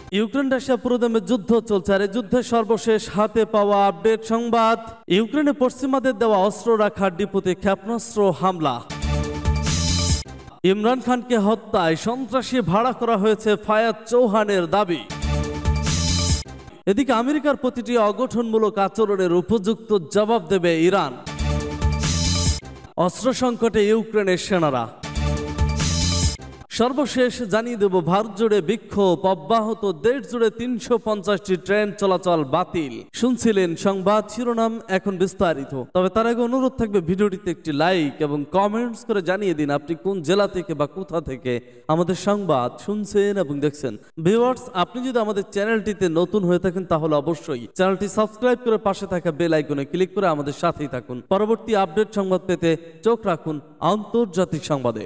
Ukraine Russia পুরোদমে যুদ্ধ চলছে, আর এই যুদ্ধের সর্বশেষ হাতে পাওয়া আপডেট সংবাদ। ইউক্রেনে পশ্চিমাদের দেওয়া অস্ত্র রাখার ডিপোতে ক্ষেপণাস্ত্র হামলা। ইমরান খানকে হত্যায় সন্ত্রাসী ভাড়া করা হয়েছে ফায়াজ চৌহানের দাবি। এদিকে আমেরিকার প্রতিটি অগঠনমূলক আচরণের উপযুক্ত জবাব দেবে ইরান। অস্ত্র সংকটে ইউক্রেনের সেনারা। সর্বশেষ জানিয়ে দেব ভারত জুড়ে বিক্ষোভ অব্যাহত, দেশ জুড়ে 350টি ট্রেন চলাচল বাতিল। শুনছিলেন সংবাদ শিরোনাম, এখন বিস্তারিত। তবে তার আগে অনুরোধ থাকবে ভিডিওটিতে একটি লাইক এবং কমেন্টস করে জানিয়ে দিন আপনি কোন জেলা থেকে বা কোথা থেকে আমাদের সংবাদ শুনছেন এবং দেখছেন। ভিউয়ার্স, আপনি যদি আমাদের চ্যানেলটিতে নতুন হয়ে থাকেন তাহলে অবশ্যই চ্যানেলটি সাবস্ক্রাইব করে পাশে থাকা বেল আইকনে ক্লিক করে আমাদের সাথেই থাকুন। পরবর্তী আপডেট সংবাদ পেতে চোখ রাখুন আন্তর্জাতিক সংবাদে।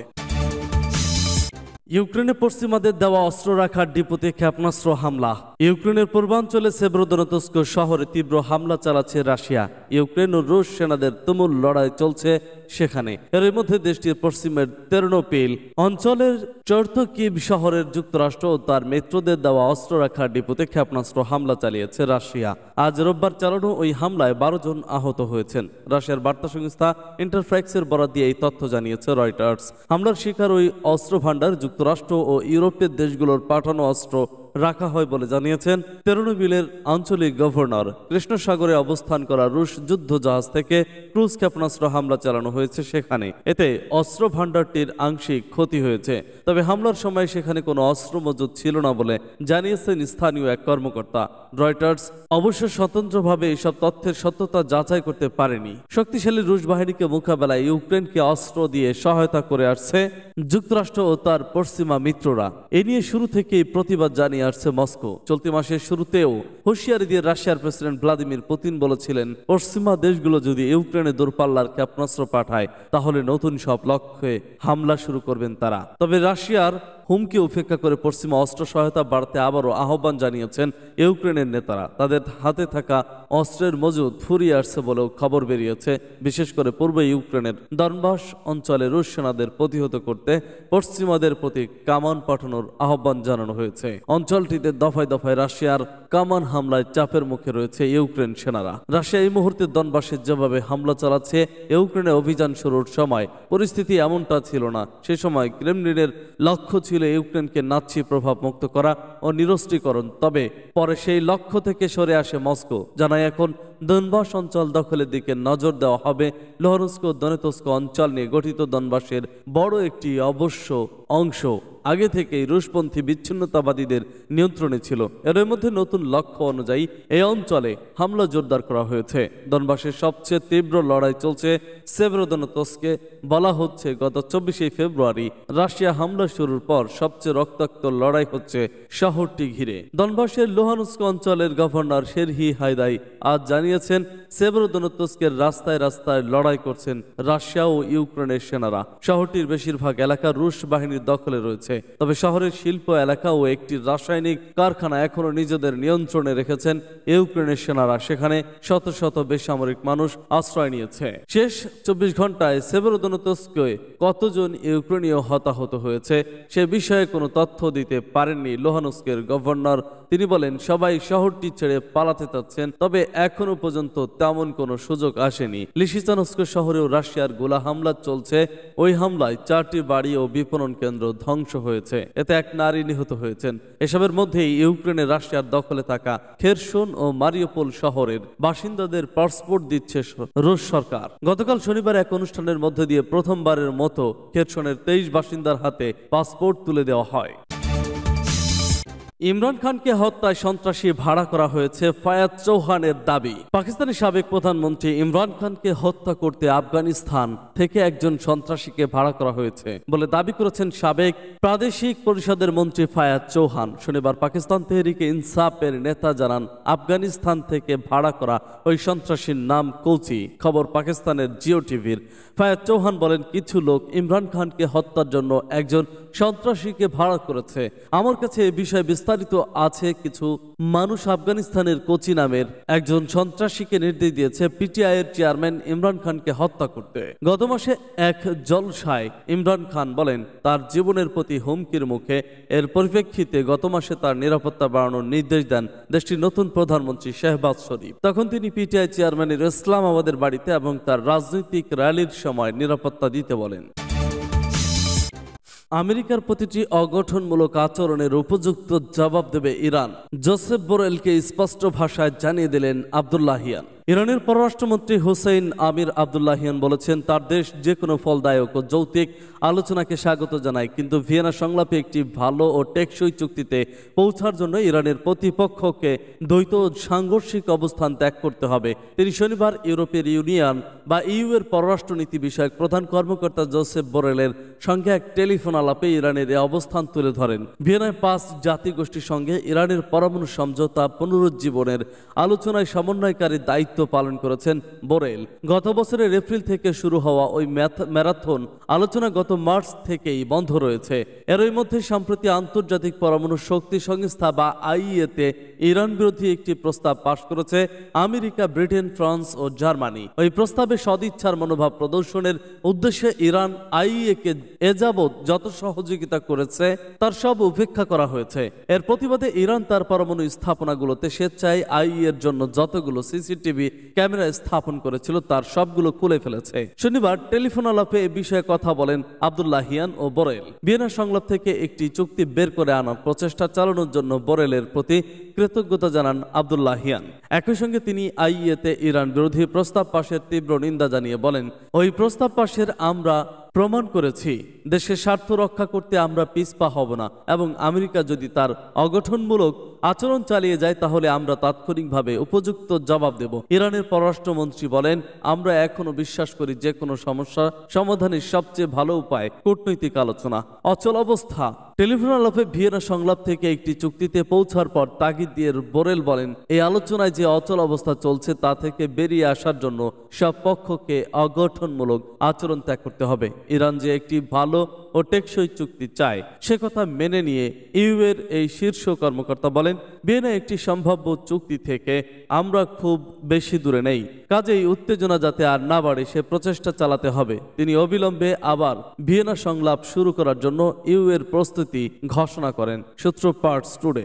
ইউক্রেনে পশ্চিমাদের দেওয়া অস্ত্র রাখার ডিপোতে ক্ষেপণাস্ত্র হামলা। ইউক্রেনের পূর্বাঞ্চলে সেভরোদনেতস্ক শহরে তীব্র হামলা চালাচ্ছে রাশিয়া। ইউক্রেন ও রুশ সেনাদের তুমুল লড়াই চলছে সেখানে। এর মধ্যে দেশটির পশ্চিমের তেরনোপিল অঞ্চলের চর্তকিভ শহরের যুক্তরাষ্ট্র ও তার মিত্রদের দেওয়া অস্ত্র রাখার ডিপোতে ক্ষেপণাস্ত্র হামলা চালিয়েছে রাশিয়া। আজ রোববার চালানো ওই হামলায় 12 জন আহত হয়েছেন। রাশিয়ার বার্তা সংস্থা ইন্টারফ্যাক্সের বরাত দিয়ে এই তথ্য জানিয়েছে রয়টার্স। হামলার শিকার ওই অস্ত্র ভাণ্ডার যুক্তরাষ্ট্র ও ইউরোপের দেশগুলোর পাঠানো অস্ত্র রাখা হয় বলে জানিয়েছেন তেরনোবিলের আঞ্চলিক গভর্নর। কৃষ্ণ সাগরে অবস্থান করা রুশ যুদ্ধ জাহাজ থেকে ক্রুজ ক্ষেপণাস্ত্র হামলা চালানো হয়েছে সেখানে। এতে অস্ত্র ভাণ্ডারটির আংশিক ক্ষতি হয়েছে, তবে হামলার সময় সেখানে কোনো অস্ত্র মজুদ ছিল না বলে জানিয়েছেন স্থানীয় এক কর্মকর্তা। রয়টার্স অবশ্য স্বতন্ত্রভাবে এসব তথ্যের সত্যতা যাচাই করতে পারেনি। শক্তিশালী রুশ বাহিনীকে মোকাবেলায় ইউক্রেনকে অস্ত্র দিয়ে সহায়তা করে আসছে যুক্তরাষ্ট্র ও তার পশ্চিমা মিত্ররা। এ নিয়ে শুরু থেকেই প্রতিবাদ জানিয়ে আসছে মস্কো। চলতি মাসের শুরুতেও হুঁশিয়ারি দিয়ে রাশিয়ার প্রেসিডেন্ট ভ্লাদিমির পুতিন বলেছিলেন, পশ্চিমা দেশগুলো যদি ইউক্রেনে দূরপাল্লার ক্ষেপণাস্ত্র পাঠায় তাহলে নতুন সব লক্ষ্যে হামলা শুরু করবেন তারা। তবে রাশিয়ার হুমকি উপেক্ষা করে পশ্চিমা অস্ত্র সহায়তা বাড়তে আবারও আহ্বান জানিয়েছেন ইউক্রেনের নেতারা। তাদের হাতে থাকা অস্ত্রের মজুদ ফুরিয়ে আসছে বলেও খবর বেরিয়েছে। বিশেষ করে পূর্ব ইউক্রেনের দনবাস অঞ্চলে রুশ সেনাদের প্রতিহত করতে পশ্চিমাদের প্রতি কামান পাঠানোর আহ্বান জানানো হয়েছে। অঞ্চলটিতে দফায় দফায় রাশিয়ার কামান হামলায় চাপের মুখে রয়েছে ইউক্রেন সেনারা। রাশিয়া এই মুহূর্তে দনবাসে যেভাবে হামলা চালাচ্ছে, ইউক্রেনে অভিযান শুরুর সময় পরিস্থিতি এমনটা ছিল না। সে সময় ক্রেমলিনের লক্ষ্য ছিল ইউক্রেনকে নাৎসি প্রভাব মুক্ত করা ও নিরস্ত্রীকরণ। তবে পরে সেই লক্ষ্য থেকে সরে আসে মস্কো। জানায় এখন দনবাস অঞ্চল দখলের দিকে নজর দেওয়া হবে। লুহানস্ক ও দনেতস্ক অঞ্চল নিয়ে গঠিত দনবাসের বড় একটি অবশ্য অংশ আগে থেকেই রুশপন্থী বিচ্ছিন্নতাবাদীদের নিয়ন্ত্রণে ছিল। এর মধ্যে নতুন লক্ষ্য অনুযায়ী এই অঞ্চলে হামলা জোরদার করা হয়েছে। দনবাসের সবচেয়ে তীব্র লড়াই চলছে সেভরোদনেতস্কে। বলা হচ্ছে গত 24শে ফেব্রুয়ারি রাশিয়া হামলা শুরুর পর সবচেয়ে রক্তাক্ত লড়াই হচ্ছে শহরটি ঘিরে। দনবাসের লুহানস্ক অঞ্চলের গভর্নর সেরহি হায়দাই আজ জানিয়েছেন, সেভরোদনেতস্কের রাস্তায় রাস্তায় লড়াই করছেন রাশিয়া ও ইউক্রেনের সেনারা। শহরটির বেশিরভাগ এলাকা রুশ বাহিনীর দখলে রয়েছে, তবে শহরের শিল্প এলাকা ও একটি রাসায়নিক কারখানা এখনো নিজেদের নিয়ন্ত্রণে রেখেছেন ইউক্রেনের সেনারা। সেখানে শত শত বেসামরিক মানুষ আশ্রয় নিয়েছে। শেষ 24 ঘন্টায় সেভরোদনেতস্কে কতজন ইউক্রেনীয় হতাহত হয়েছে সে বিষয়ে কোনো তথ্য দিতে পারেননি লুহানস্কের গভর্নর। তিনি বলেন, সবাই শহরটি ছেড়ে পালাতে চাচ্ছেন, তবে এখনো পর্যন্ত তেমন কোনো সুযোগ আসেনি। লিসিচানস্ক শহরেও রাশিয়ার গোলা হামলা চলছে। ওই হামলায় 4টি বাড়ি ও বিপণন কেন্দ্র ধ্বংস হয়েছে। এতে এক নারী নিহত হয়েছেন। এসবের মধ্যেই ইউক্রেনে রাশিয়ার দখলে থাকা খেরসন ও মারিউপোল শহরের বাসিন্দাদের পাসপোর্ট দিচ্ছে রুশ সরকার। গতকাল শনিবার এক অনুষ্ঠানের মধ্যে দিয়ে প্রথমবারের মতো খেরসনের 23 বাসিন্দার হাতে পাসপোর্ট তুলে দেওয়া হয়। ইমরান খানকে হত্যায় সন্ত্রাসী ভাড়া করা হয়েছে ফায়াজ চৌহানের দাবি। পাকিস্তানের সাবেক প্রধানমন্ত্রী ইমরান খানকে হত্যা করতে আফগানিস্তান থেকে একজন সন্ত্রাসীকে ভাড়া করা হয়েছে বলে দাবি করেছেন সাবেক প্রাদেশিক পরিষদের মন্ত্রী ফায়াজ চৌহান। শনিবার পাকিস্তান তেহরিকে ইনসাফের নেতা জানান, আফগানিস্তান থেকে ভাড়া করা ওই সন্ত্রাসীর নাম কোচি। খবর পাকিস্তানের জিও টিভির। ফায়াজ চৌহান বলেন, কিছু লোক ইমরান খানকে হত্যার জন্য একজন সন্ত্রাসীকে ভাড়া করেছে। আমার কাছে এই বিষয়ে বিস্তারিত বিস্তারিত আছে। কিছু মানুষ আফগানিস্তানের কোচি নামের একজন সন্ত্রাসীকে নির্দেশ দিয়েছে পিটিআই এর চেয়ারম্যান ইমরান খানকে হত্যা করতে। গত মাসে এক জলসায় ইমরান খান বলেন তার জীবনের প্রতি হুমকির মুখে। এর পরিপ্রেক্ষিতে গত মাসে তার নিরাপত্তা বাড়ানোর নির্দেশ দেন দেশটির নতুন প্রধানমন্ত্রী শেহবাজ শরীফ। তখন তিনি পিটিআই চেয়ারম্যানের ইসলামাবাদের বাড়িতে এবং তার রাজনৈতিক র্যালির সময় নিরাপত্তা দিতে বলেন। আমেরিকার প্রতিটি অগঠনমূলক আচরণের উপযুক্ত জবাব দেবে ইরান, জোসেফ বোরেলকে স্পষ্ট ভাষায় জানিয়ে দিলেন আব্দুল্লাহিয়ান। ইরানের পররাষ্ট্রমন্ত্রী হুসেইন আমির আব্দুল্লাহিয়ান বলেছেন তার দেশ যে কোনো ফলদায়ক ও যৌক্তিক আলোচনাকে স্বাগত জানায়, কিন্তু ভিয়েনা সংলাপে একটি ভালো ও টেকসই চুক্তিতে পৌঁছার জন্য ইরানের প্রতিপক্ষকে দ্বৈত সাংঘর্ষিক অবস্থান ত্যাগ করতে হবে। তিনি শনিবার ইউরোপীয় ইউনিয়ন বা ইউ এর পররাষ্ট্রনীতি বিষয়ক প্রধান কর্মকর্তা জোসেফ বোরেলের সঙ্গে এক টেলিফোন আলাপে ইরানের এই অবস্থান তুলে ধরেন। ভিয়েনায় 5 জাতিগোষ্ঠীর সঙ্গে ইরানের পরমাণু সমঝোতা পুনরুজ্জীবনের আলোচনায় সমন্বয়কারীর দায়িত্ব পালন করেছেন বোরেল। গত বছরের এপ্রিল থেকে শুরু হওয়া ওই ম্যারাথন আলোচনা গত মার্চ থেকেই বন্ধ রয়েছে। এরই মধ্যে সম্প্রতি আন্তর্জাতিক পরমাণু শক্তি সংস্থা বা আইইএতে ইরান বিরোধী একটি প্রস্তাব পাশ করেছে আমেরিকা, ব্রিটেন, ফ্রান্স ও জার্মানি। ওই প্রস্তাবে সদিচ্ছার মনোভাব প্রদর্শনের উদ্দেশ্যে ইরান আইইএকে এযাবৎ যত সহযোগিতা করেছে তার সব উপেক্ষা করা হয়েছে। এর প্রতিবাদে ইরান তার পরমাণু স্থাপনাগুলোতে স্বেচ্ছায় আইইএর জন্য যতগুলো সিসিটিভি ক্যামেরা স্থাপন করেছিল তার সবগুলো খুলে ফেলেছে। শনিবার টেলিফোন আলাপে এ বিষয়ে কথা বলেন আব্দুল্লাহিয়ান ও বোরেল। ভিয়েনা সংলাপ থেকে একটি চুক্তি বের করে আনার প্রচেষ্টা চালানোর জন্য বোরেলের প্রতি কৃতজ্ঞতা জানান আব্দুল্লাহিয়ান। একই সঙ্গে তিনি আইইএতে ইরান বিরোধী প্রস্তাব পাশের তীব্র নিন্দা জানিয়ে বলেন ওই প্রস্তাব পাশের আমরা প্রমাণ করেছি দেশের স্বার্থ রক্ষা করতে আমরা পিছপা হব না এবং আমেরিকা যদি তার অগঠনমূলক আচরণ চালিয়ে যায় তাহলে আমরা তাৎক্ষণিকভাবে উপযুক্ত জবাব দেব। ইরানের পররাষ্ট্রমন্ত্রী বলেন আমরা এখনো বিশ্বাস করি যে কোনো সমস্যা সমাধানের সবচেয়ে ভালো উপায় কূটনৈতিক আলোচনা। অচল অবস্থা টেলিফোন আলাপে ভিয়েনা সংলাপ থেকে একটি চুক্তিতে পৌঁছার পর তাগিদ দিয়ে বোরেল বলেন এই আলোচনায় যে অচল অবস্থা চলছে তা থেকে বেরিয়ে আসার জন্য সব পক্ষকে অগঠনমূলক আচরণ ত্যাগ করতে হবে। ইরান যে একটি ভালো ও টেকসই চুক্তি চায় সে কথা মেনে নিয়ে ইউ এর এই শীর্ষ কর্মকর্তা বলেন ভিয়েনা একটি সম্ভাব্য চুক্তি থেকে আমরা খুব বেশি দূরে নেই, কাজেই উত্তেজনা যাতে আর না বাড়ে সে প্রচেষ্টা চালাতে হবে। তিনি অবিলম্বে আবার ভিয়েনা সংলাপ শুরু করার জন্য ইউ এর প্রস্তুতি ঘোষণা করেন। সূত্র পার্টস টুডে।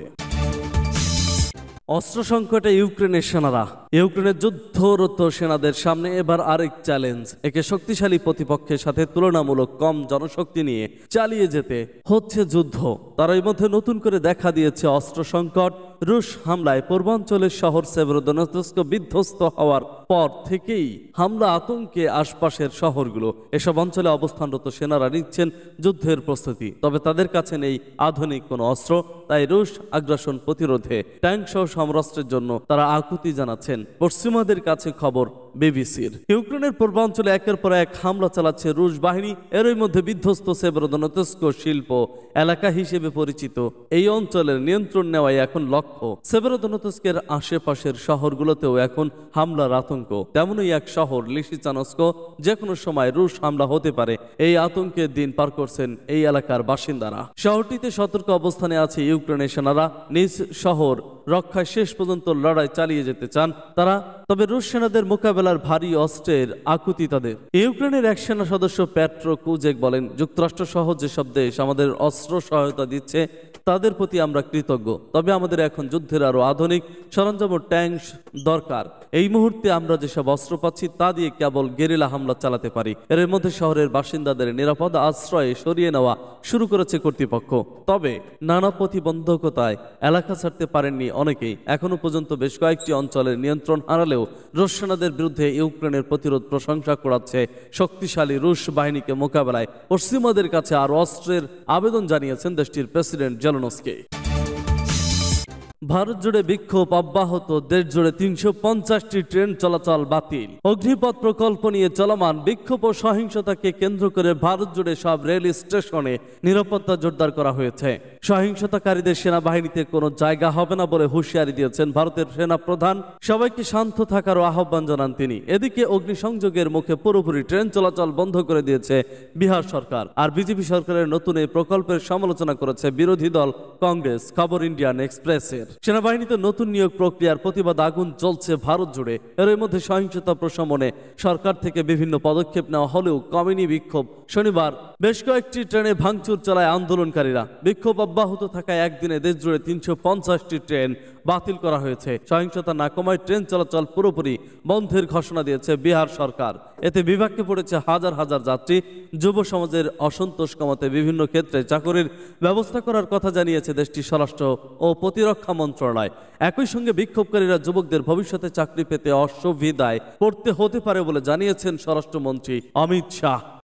অস্ত্র সংকটে ইউক্রেনের সেনারা। ইউক্রেনের যুদ্ধরত সেনাদের সামনে এবার আরেক চ্যালেঞ্জ। একে শক্তিশালী প্রতিপক্ষের সাথে তুলনামূলক কম জনশক্তি নিয়ে চালিয়ে যেতে হচ্ছে যুদ্ধ। তারই মধ্যে নতুন করে দেখা দিয়েছে অস্ত্র সংকট। রুশ হামলায় পূর্বাঞ্চলের শহর সেভেরোদনেৎস্ক বিধ্বস্ত হওয়ার পর থেকেই হামলা আতঙ্কে আশপাশের শহরগুলো। এসব অঞ্চলে অবস্থানরত সেনারা নিচ্ছেন যুদ্ধের প্রস্তুতি, তবে তাদের কাছে নেই আধুনিক কোনো অস্ত্র। তাই রুশ আগ্রাসন প্রতিরোধে ট্যাঙ্ক সহ সমরাস্ত্রের জন্য তারা আকুতি জানাচ্ছেন। পশ্চিমাদের কাছে খবর বিবিসির। ইউক্রেনের পূর্বাঞ্চলে একের পর এক হামলা চালাচ্ছে রুশ বাহিনী। এরই মধ্যে বিধ্বস্ত সেভেরোদনেৎস্ক শিল্প এলাকা হিসেবে পরিচিত এই অঞ্চলের নিয়ন্ত্রণ নেওয়াই এখন লক্ষ্য। সেভেরোদনেৎস্কের আশেপাশের শহরগুলোতেও এখন হামলার আতঙ্ক। তেমনই এক শহর লিসিচানস্ক, যে কোনো সময় রুশ হামলা হতে পারে এই আতঙ্কের দিন পার করছেন এই এলাকার বাসিন্দারা। শহরটিতে সতর্ক অবস্থানে আছে ইউক্রেনের সেনারা। নিজ শহর রক্ষায় শেষ পর্যন্ত লড়াই চালিয়ে যেতে চান তারা, তবে রুশ সেনাদের মোকাবেলার ভারী অস্ত্রের আকুতি তাদের। ইউক্রেনের এক সেনা সদস্য প্যাট্রো কুজেক বলেন যুক্তরাষ্ট্র সহ যেসব দেশ আমাদের অস্ত্র সহায়তা দিচ্ছে তাদের প্রতি আমরা কৃতজ্ঞ, তবে আমাদের এখন যুদ্ধের আরো আধুনিক সরঞ্জাম ও ট্যাঙ্ক দরকার। এই মুহূর্তে আমরা যেসব অস্ত্র পাচ্ছি তা দিয়ে কেবল গেরিলা হামলা চালাতে পারি। এর মধ্যে শহরের বাসিন্দাদের নিরাপদ আশ্রয়ে সরিয়ে নেওয়া শুরু করেছে কর্তৃপক্ষ, তবে নানা প্রতিবন্ধকতায় এলাকা ছাড়তে পারেননি অনেকেই। এখনো পর্যন্ত বেশ কয়েকটি অঞ্চলের নিয়ন্ত্রণ হারালেও রুশ সেনাদের বিরুদ্ধে ইউক্রেনের প্রতিরোধ প্রশংসা করাচ্ছে শক্তিশালী রুশ বাহিনীকে মোকাবেলায় পশ্চিমাদের কাছে আরো অস্ত্রের আবেদন জানিয়েছেন দেশটির প্রেসিডেন্ট জেলেনস্কি। ভারত জুড়ে বিক্ষোভ অব্যাহত, দেশ জুড়ে 350টি ট্রেন চলাচল বাতিল। অগ্নিপথ প্রকল্প নিয়ে চলমান বিক্ষোভ ও সহিংসতাকে কেন্দ্র করে ভারত জুড়ে সব রেল স্টেশনে নিরাপত্তা জোরদার করা হয়েছে। সহিংসতাকারীদের সেনাবাহিনীতে কোনো জায়গা হবে না বলে হুঁশিয়ারি দিয়েছেন ভারতের সেনা প্রধান। সবাইকে শান্ত থাকার আহ্বান জানান তিনি। এদিকে অগ্নিসংযোগের মুখে পুরোপুরি ট্রেন চলাচল বন্ধ করে দিয়েছে বিহার সরকার। আর বিজেপি সরকারের নতুন এই প্রকল্পের সমালোচনা করেছে বিরোধী দল কংগ্রেস। খবর ইন্ডিয়ান এক্সপ্রেসের। সেনাবাহিনীতে নতুন নিয়োগ প্রক্রিয়ার প্রতিবাদ আগুন জ্বলছে ভারত জুড়ে। এর মধ্যে সহিংসতা প্রশমনে সরকার থেকে বিভিন্ন পদক্ষেপ নেওয়া হলেও কমেনি বিক্ষোভ। শনিবার বেশ কয়েকটি ট্রেনে ভাঙচুর চালায় আন্দোলনকারীরা। বিক্ষোভ অব্যাহত থাকায় একদিনে দেশ জুড়ে 350টি ট্রেন বাতিল করা হয়েছে। সহিংসতা না কমায় ট্রেন চলাচল পুরোপুরি বন্ধের ঘোষণা দিয়েছে বিহার সরকার। এতে বিপাকে পড়েছে হাজার হাজার যাত্রী। যুব সমাজের অসন্তোষ কমাতে বিভিন্ন ক্ষেত্রে চাকরির ব্যবস্থা করার কথা জানিয়েছে দেশটির স্বরাষ্ট্র ও প্রতিরক্ষা মন্ত্রণালয়। একই সঙ্গে বিক্ষোভকারীরা যুবকদের ভবিষ্যতে চাকরি পেতে অসুবিধায় পড়তে হতে পারে বলে জানিয়েছেন স্বরাষ্ট্রমন্ত্রী অমিত শাহ।